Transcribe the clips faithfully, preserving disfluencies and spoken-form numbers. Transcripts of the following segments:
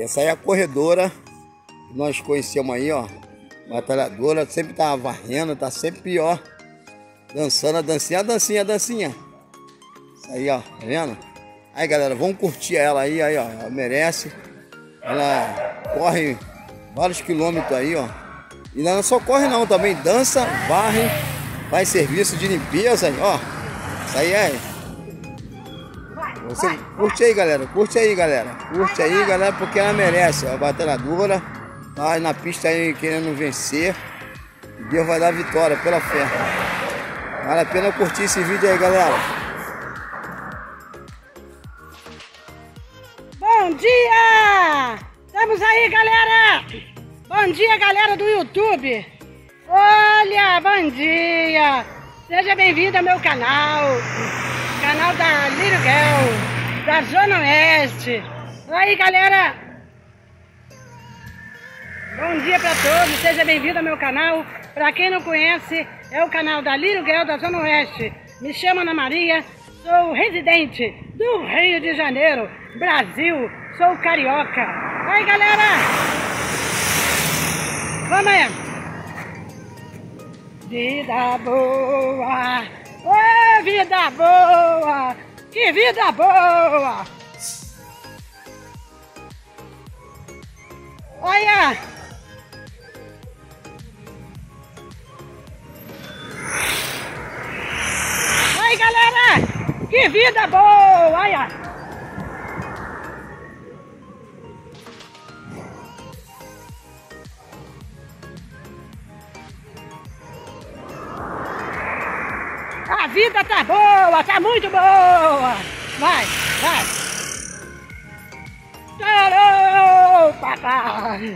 Essa aí é a corredora que nós conhecemos aí, ó. Batalhadora, sempre tá varrendo, tá sempre pior. Dançando a dancinha, a dancinha, a dancinha. Isso aí, ó, tá vendo? Aí, galera, vamos curtir ela aí, aí, ó. Ela merece. Ela corre vários quilômetros aí, ó. E não só corre não, também dança, varre, faz serviço de limpeza aí, ó. Isso aí é. Você curte aí, galera. Curte aí, galera. Curte aí, galera, porque ela merece. A batalhadora tá na pista aí querendo vencer. E Deus vai dar vitória pela fé. Vale a pena curtir esse vídeo aí, galera. Bom dia! Estamos aí, galera! Bom dia, galera do YouTube! Olha, bom dia! Seja bem-vindo ao meu canal, canal da Little Girl, da Zona Oeste. Aí, galera! Bom dia para todos, seja bem-vindo ao meu canal. Para quem não conhece, é o canal da Little Girl da Zona Oeste. Me chamo Ana Maria, sou residente do Rio de Janeiro, Brasil, sou carioca. Aí, galera! Vamos aí! Vida boa! Ô, vida boa! Que vida boa! Olha! Aí, galera! Que vida boa! Olha! A vida tá boa, tá muito boa! Vai, vai! Tchau, papai!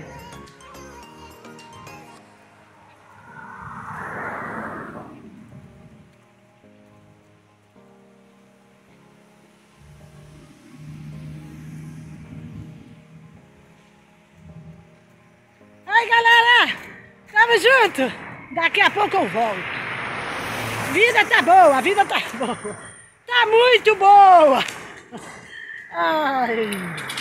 Aí, galera! Tamo junto! Daqui a pouco eu volto! A vida tá boa, a vida tá boa! Tá muito boa! Ai!